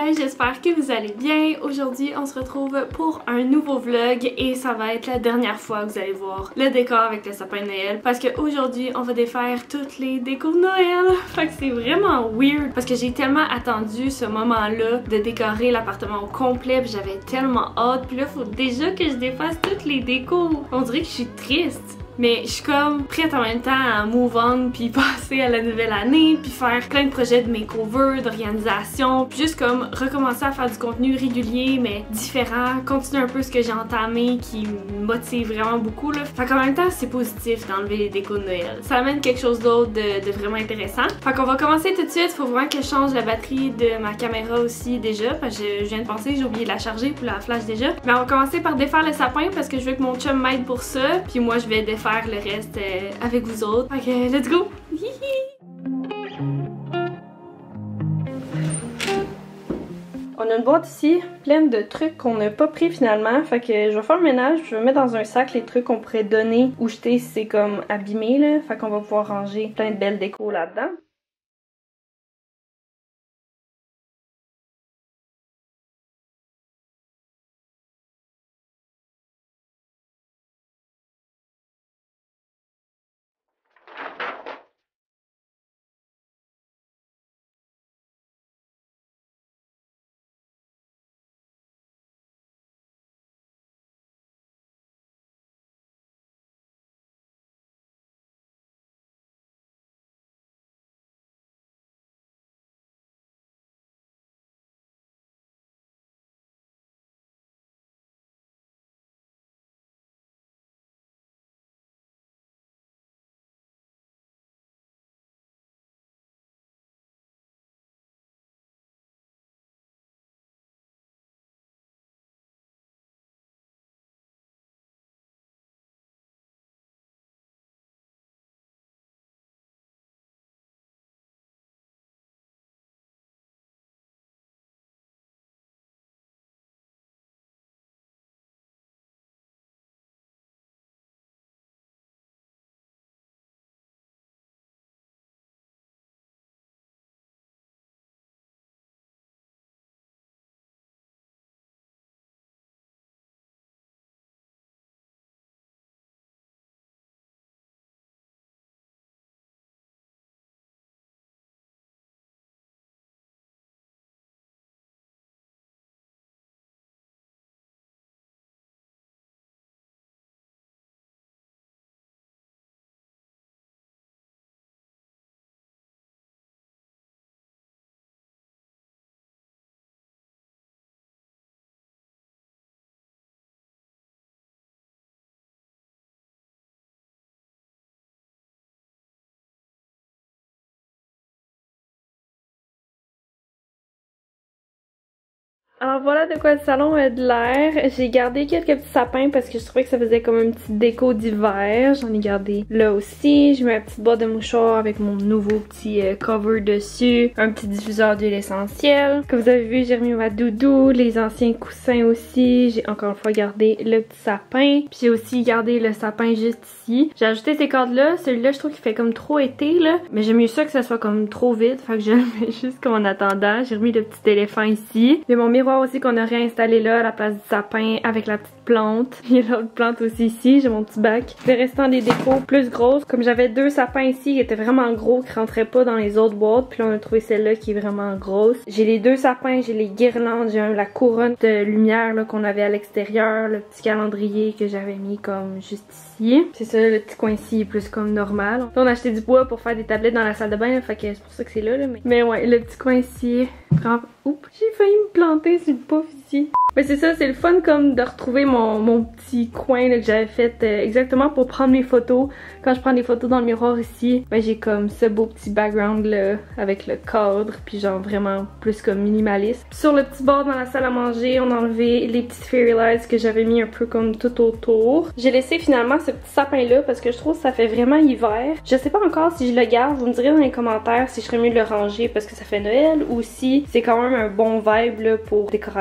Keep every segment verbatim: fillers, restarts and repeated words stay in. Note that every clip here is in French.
Hey, j'espère que vous allez bien. Aujourd'hui, on se retrouve pour un nouveau vlog et ça va être la dernière fois que vous allez voir le décor avec le sapin de Noël parce qu'aujourd'hui, on va défaire toutes les décos de Noël. Fait que c'est vraiment weird parce que j'ai tellement attendu ce moment-là de décorer l'appartement au complet puis j'avais tellement hâte. Puis là, faut déjà que je défasse toutes les décos. On dirait que je suis triste. Mais je suis comme prête en même temps à move on puis passer à la nouvelle année puis faire plein de projets de makeover, d'organisation, puis juste comme recommencer à faire du contenu régulier mais différent, continuer un peu ce que j'ai entamé qui me motive vraiment beaucoup là. Fait qu'en même temps c'est positif d'enlever les décos de Noël. Ça amène quelque chose d'autre de, de vraiment intéressant. Fait qu'on va commencer tout de suite. Faut vraiment que je change la batterie de ma caméra aussi déjà parce que je, je viens de penser, j'ai oublié de la charger puis la flash déjà. Mais on va commencer par défaire le sapin parce que je veux que mon chum m'aide pour ça puis moi je vais défaire faire le reste euh, avec vous autres. Ok, let's go! On a une boîte ici pleine de trucs qu'on n'a pas pris finalement. Fait que je vais faire le ménage, je vais mettre dans un sac les trucs qu'on pourrait donner ou jeter si c'est comme abîmé là. Fait qu'on va pouvoir ranger plein de belles décos là-dedans. Alors voilà de quoi le salon a de l'air. J'ai gardé quelques petits sapins parce que je trouvais que ça faisait comme une petite déco d'hiver. J'en ai gardé là aussi. J'ai mis ma petite boîte de mouchoirs avec mon nouveau petit euh, cover dessus. Un petit diffuseur d'huile essentielle. Comme vous avez vu, j'ai remis ma doudou, les anciens coussins aussi. J'ai encore une fois gardé le petit sapin. Puis j'ai aussi gardé le sapin juste ici. J'ai ajouté ces cordes là. Celui-là, je trouve qu'il fait comme trop été là. Mais j'aime mieux ça que ça soit comme trop vide. Fait que je le mets juste comme en attendant. J'ai remis le petit éléphant ici. J'ai mon miroir aussi qu'on a réinstallé là à la place du sapin avec la petite plante. Il y a l'autre plante aussi ici, j'ai mon petit bac. Le restant des décos plus grosses. Comme j'avais deux sapins ici qui étaient vraiment gros, qui rentraient pas dans les autres boîtes, puis là on a trouvé celle-là qui est vraiment grosse. J'ai les deux sapins, j'ai les guirlandes, j'ai la couronne de lumière là qu'on avait à l'extérieur, le petit calendrier que j'avais mis comme juste ici. C'est ça, le petit coin ici est plus comme normal. Là, on a acheté du bois pour faire des tablettes dans la salle de bain, là, fait que c'est pour ça que c'est là, là. Mais... mais ouais, le petit coin ici, vraiment... Oups, j'ai failli me planter sur le pouf ici. Mais c'est ça, c'est le fun comme de retrouver mon, mon petit coin là, que j'avais fait euh, exactement pour prendre mes photos. Quand je prends des photos dans le miroir ici, ben j'ai comme ce beau petit background là avec le cadre, puis genre vraiment plus comme minimaliste. Puis sur le petit bord dans la salle à manger, on a enlevé les petites fairy lights que j'avais mis un peu comme tout autour. J'ai laissé finalement ce petit sapin là parce que je trouve que ça fait vraiment hiver. Je sais pas encore si je le garde, vous me direz dans les commentaires si je serais mieux de le ranger parce que ça fait Noël ou si c'est quand même un bon vibe là pour décoration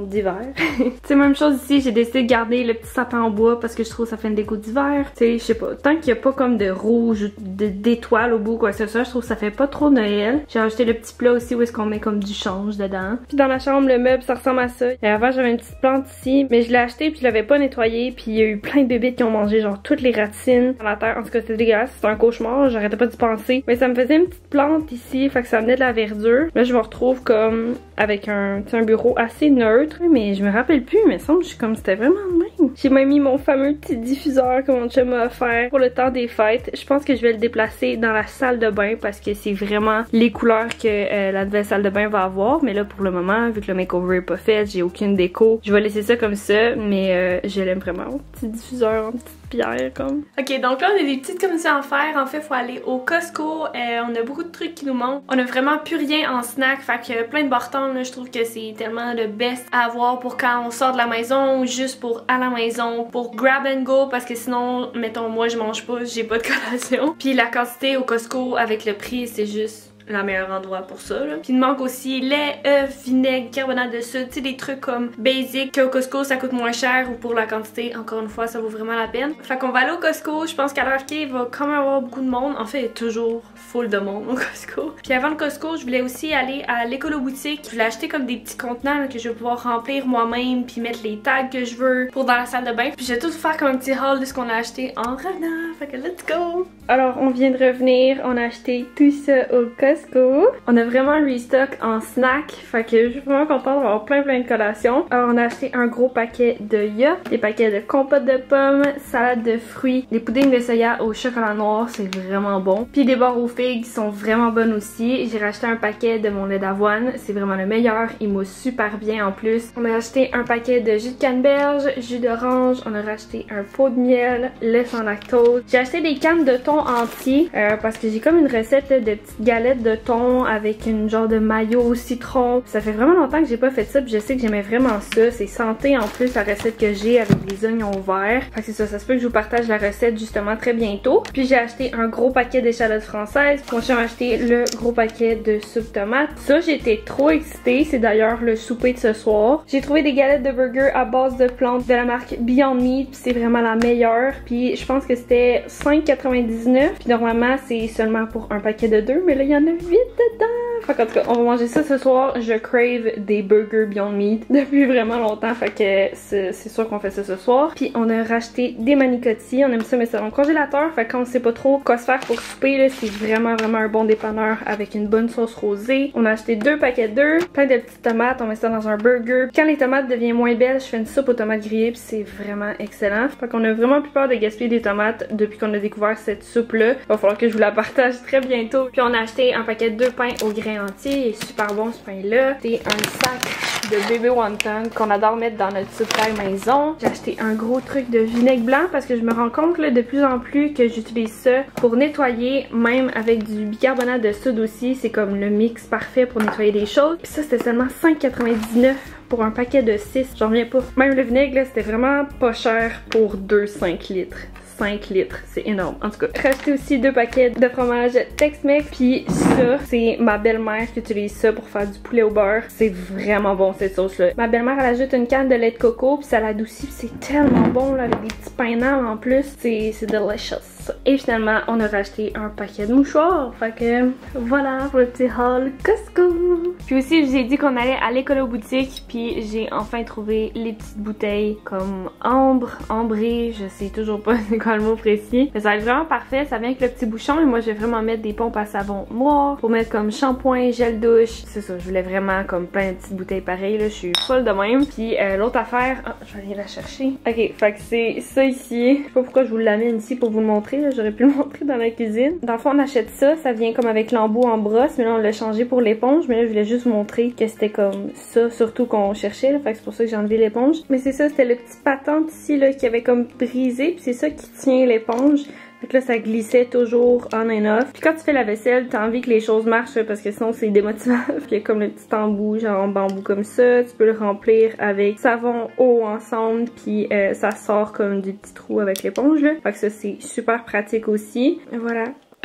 d'hiver. C'est même chose ici, j'ai décidé de garder le petit sapin en bois parce que je trouve que ça fait une déco d'hiver. Tu sais, je sais pas, tant qu'il n'y a pas comme de rouge ou d'étoiles au bout quoi que ce soit, je trouve que ça fait pas trop Noël. J'ai acheté le petit plat aussi où est-ce qu'on met comme du change dedans. Puis dans la chambre, le meuble, ça ressemble à ça. Et avant, j'avais une petite plante ici, mais je l'ai acheté puis je l'avais pas nettoyé, puis il y a eu plein de bébés qui ont mangé genre toutes les racines dans la terre. En tout cas, c'était dégueulasse, c'était un cauchemar, j'arrêtais pas d'y penser. Mais ça me faisait une petite plante ici, fait que ça venait de la verdure. Là, je me retrouve comme avec un, un bureau assez neutre, mais je me rappelle plus, mais il me semble que je suis comme c'était vraiment de même. J'ai même mis mon fameux petit diffuseur que mon chum m'a offert pour le temps des fêtes. Je pense que je vais le déplacer dans la salle de bain parce que c'est vraiment les couleurs que euh, la nouvelle salle de bain va avoir. Mais là, pour le moment, vu que le makeover est pas fait, j'ai aucune déco, je vais laisser ça comme ça, mais euh, je l'aime vraiment. Mon petit diffuseur en petite pierre comme. Ok, donc là on a des petites commissions à faire. En fait, faut aller au Costco. Euh, on a beaucoup de trucs qui nous manquent. On a vraiment plus rien en snack, fait que plein de bartons là, je trouve que c'est tellement le best à avoir pour quand on sort de la maison ou juste pour à la maison, pour grab and go, parce que sinon, mettons moi je mange pas, j'ai pas de collation. Puis la quantité au Costco avec le prix, c'est juste le meilleur endroit pour ça là. Puis il manque aussi lait, œufs, vinaigre, carbonate de soude, tu sais des trucs comme basic qu'au Costco ça coûte moins cher ou pour la quantité, encore une fois ça vaut vraiment la peine. Fait qu'on va aller au Costco, je pense qu'à l'heure qu'il va quand même avoir beaucoup de monde, en fait il y a toujours full de monde au Costco. Puis avant le Costco, je voulais aussi aller à l'écolo boutique, je voulais acheter comme des petits contenants là, que je vais pouvoir remplir moi-même puis mettre les tags que je veux pour dans la salle de bain. Puis je vais tout faire comme un petit haul de ce qu'on a acheté en revenant, fait que let's go! Alors on vient de revenir, on a acheté tout ça au Costco. On a vraiment un restock en snack, fait que je suis vraiment contente d'avoir plein plein de collations. Alors on a acheté un gros paquet de ya, des paquets de compote de pommes, salade de fruits, des puddings de soya au chocolat noir, c'est vraiment bon. Puis des barres aux figues qui sont vraiment bonnes aussi. J'ai racheté un paquet de mon lait d'avoine, c'est vraiment le meilleur, il mousse super bien en plus. On a acheté un paquet de jus de canneberge, jus d'orange, on a racheté un pot de miel, lait sans lactose. J'ai acheté des cannes de thon entier euh, parce que j'ai comme une recette là, de petites galettes de thon avec une genre de mayo au citron. Ça fait vraiment longtemps que j'ai pas fait ça, puis je sais que j'aimais vraiment ça. C'est santé en plus la recette que j'ai avec des oignons verts. Fait que c'est ça, ça se peut que je vous partage la recette justement très bientôt. Puis j'ai acheté un gros paquet d'échalotes françaises. Mon chum a acheté le gros paquet de soupe tomate. Ça, j'étais trop excitée. C'est d'ailleurs le souper de ce soir. J'ai trouvé des galettes de burger à base de plantes de la marque Beyond Meat, puis c'est vraiment la meilleure. Puis je pense que c'était cinq quatre-vingt-dix-neuf. Puis normalement c'est seulement pour un paquet de deux, mais là il y en a huit dedans. Fait qu'en tout cas, on va manger ça ce soir. Je crave des burgers Beyond Meat depuis vraiment longtemps. Fait que c'est sûr qu'on fait ça ce soir. Puis on a racheté des manicotti. On aime ça mettre ça dans le congélateur. Fait que quand on sait pas trop quoi se faire pour souper, c'est vraiment vraiment un bon dépanneur avec une bonne sauce rosée. On a acheté deux paquets d'œufs, plein de petites tomates. On met ça dans un burger. Quand les tomates deviennent moins belles, je fais une soupe aux tomates grillées. Puis c'est vraiment excellent. Fait qu'on a vraiment plus peur de gaspiller des tomates depuis qu'on a découvert cette soupe-là. Il va falloir que je vous la partage très bientôt. Puis on a acheté un paquet de deux pains au grain entier. Il est super bon ce pain-là. C'est un sac de bébé wonton qu'on adore mettre dans notre soupe taille maison. J'ai acheté un gros truc de vinaigre blanc parce que je me rends compte là, de plus en plus que j'utilise ça pour nettoyer, même avec du bicarbonate de soude aussi. C'est comme le mix parfait pour nettoyer des choses. Puis ça, c'était seulement cinq quatre-vingt-dix-neuf pour un paquet de six. J'en reviens pas. Même le vinaigre, c'était vraiment pas cher pour deux cinq litres. cinq litres, c'est énorme. En tout cas, j'ai acheté aussi deux paquets de fromage Tex-Mex. Puis ça, c'est ma belle-mère qui utilise ça pour faire du poulet au beurre. C'est vraiment bon cette sauce-là. Ma belle-mère, elle ajoute une canne de lait de coco, puis ça l'adoucit, puis c'est tellement bon là, avec des petits pains nales en plus. C'est delicious. Et finalement, on a racheté un paquet de mouchoirs. Fait que voilà pour le petit haul Costco. Puis aussi, je vous ai dit qu'on allait à l'écolo boutique. Puis j'ai enfin trouvé les petites bouteilles comme ambre, ambré. Je sais toujours pas c'est quoi le mot précis. Mais ça va être vraiment parfait. Ça vient avec le petit bouchon. Et moi, je vais vraiment mettre des pompes à savon noir pour mettre comme shampoing, gel douche. C'est ça, je voulais vraiment comme plein de petites bouteilles pareilles. Là, je suis folle de même. Puis euh, l'autre affaire, oh, je vais aller la chercher. Ok, fait que c'est ça ici. Je sais pas pourquoi je vous l'amène ici pour vous le montrer. J'aurais pu le montrer dans la cuisine. Dans le fond, on achète ça. Ça vient comme avec l'embout en brosse. Mais là, on l'a changé pour l'éponge. Mais là, je voulais juste vous montrer que c'était comme ça. Surtout qu'on cherchait. Là, fait que c'est pour ça que j'ai enlevé l'éponge. Mais c'est ça, c'était le petit patente ici là, qui avait comme brisé. Puis c'est ça qui tient l'éponge. Fait que là, ça glissait toujours on and off. Puis quand tu fais la vaisselle, t'as envie que les choses marchent parce que sinon c'est démotivant. Puis il y a comme le petit embout, genre en bambou comme ça. Tu peux le remplir avec savon, eau ensemble. Puis euh, ça sort comme des petits trous avec l'éponge là. Fait que ça, c'est super pratique aussi. Et voilà.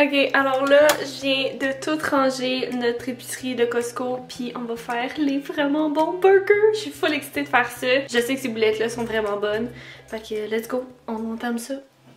Ok, alors là, je viens de tout ranger notre épicerie de Costco, puis on va faire les vraiment bons burgers. Je suis full excitée de faire ça. Je sais que ces boulettes-là sont vraiment bonnes. Fait que let's go, on entame ça.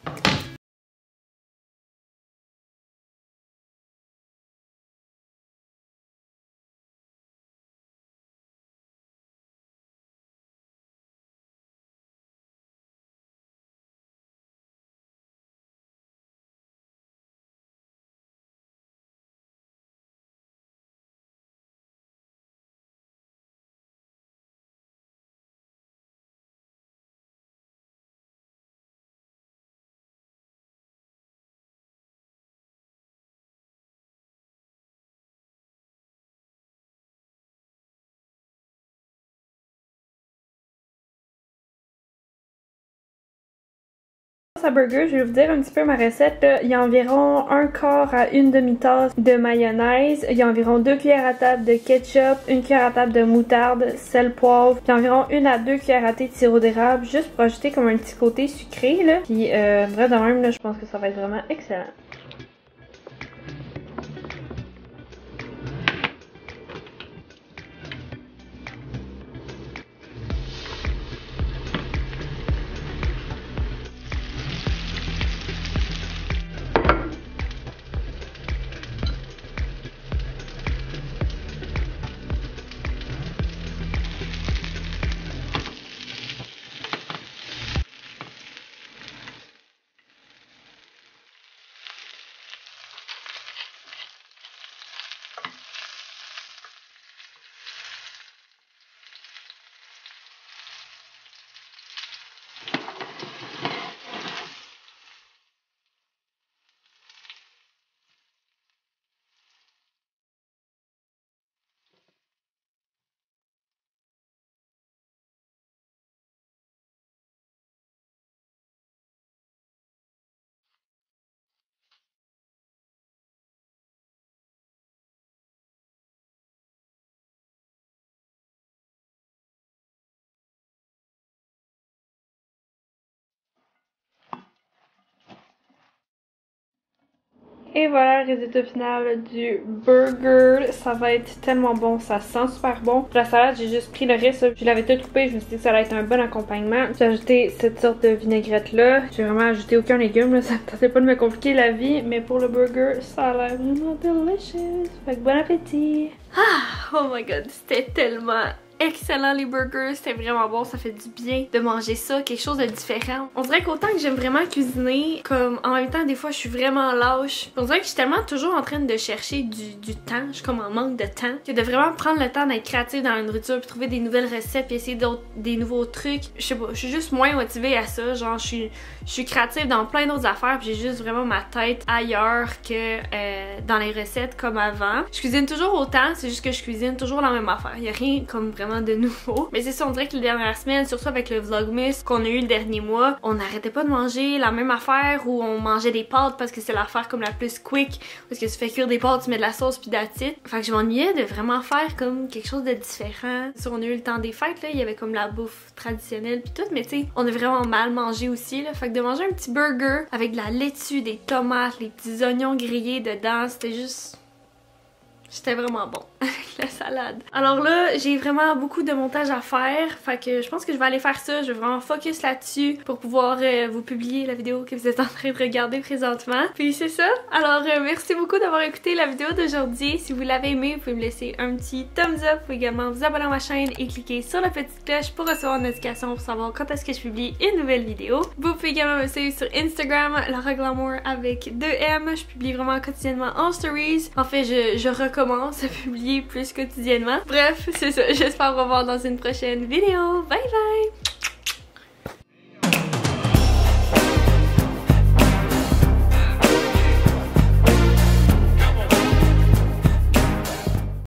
À burger, je vais vous dire un petit peu ma recette. Là. Il y a environ un quart à une demi-tasse de mayonnaise. Il y a environ deux cuillères à table de ketchup, une cuillère à table de moutarde, sel, poivre. Puis environ une à deux cuillères à thé de sirop d'érable, juste pour ajouter comme un petit côté sucré. Là. Puis euh, vrai de même, là, je pense que ça va être vraiment excellent. Et voilà le résultat final du burger. Ça va être tellement bon, ça sent super bon. La salade, j'ai juste pris le reste, je l'avais tout coupé, je me suis dit que ça allait être un bon accompagnement. J'ai ajouté cette sorte de vinaigrette là. J'ai vraiment ajouté aucun légume, là. Ça ne tentait pas de me compliquer la vie, mais pour le burger, ça a l'air vraiment delicious. Fait que bon appétit! Ah! Oh my god, c'était tellement excellent les burgers, c'était vraiment bon, ça fait du bien de manger ça, quelque chose de différent. On dirait qu'autant que j'aime vraiment cuisiner, comme en même temps des fois je suis vraiment lâche, on dirait que je suis tellement toujours en train de chercher du, du temps, je suis comme en manque de temps, que de vraiment prendre le temps d'être créative dans la nourriture, puis trouver des nouvelles recettes, puis essayer d'autres, des nouveaux trucs. Je sais pas, je suis juste moins motivée à ça, genre je suis, je suis créative dans plein d'autres affaires, puis j'ai juste vraiment ma tête ailleurs que euh, dans les recettes comme avant. Je cuisine toujours autant, c'est juste que je cuisine toujours la même affaire, il y a rien comme vraiment de nouveau. Mais c'est ça, on dirait que les dernières semaines, surtout avec le vlogmas qu'on a eu le dernier mois, on n'arrêtait pas de manger la même affaire où on mangeait des pâtes parce que c'est l'affaire comme la plus quick, parce que tu fais cuire des pâtes, tu mets de la sauce puis that's it. Fait que je m'ennuyais de vraiment faire comme quelque chose de différent. C'est sûr, on a eu le temps des fêtes, là, il y avait comme la bouffe traditionnelle puis tout, mais tu sais, on a vraiment mal mangé aussi, là. Fait que de manger un petit burger avec de la laitue, des tomates, les petits oignons grillés dedans, c'était juste... C'était vraiment bon avec la salade. Alors là, j'ai vraiment beaucoup de montage à faire. Fait que je pense que je vais aller faire ça. Je vais vraiment focus là-dessus pour pouvoir euh, vous publier la vidéo que vous êtes en train de regarder présentement. Puis c'est ça. Alors euh, merci beaucoup d'avoir écouté la vidéo d'aujourd'hui. Si vous l'avez aimé, vous pouvez me laisser un petit thumbs up. Vous pouvez également vous abonner à ma chaîne et cliquer sur la petite cloche pour recevoir une notification pour savoir quand est-ce que je publie une nouvelle vidéo. Vous pouvez également me suivre sur Instagram, Laura Glamour avec deux M. Je publie vraiment quotidiennement en stories. En fait, je, je recommence à publier plus quotidiennement. Bref, c'est ça. J'espère vous revoir dans une prochaine vidéo. Bye bye!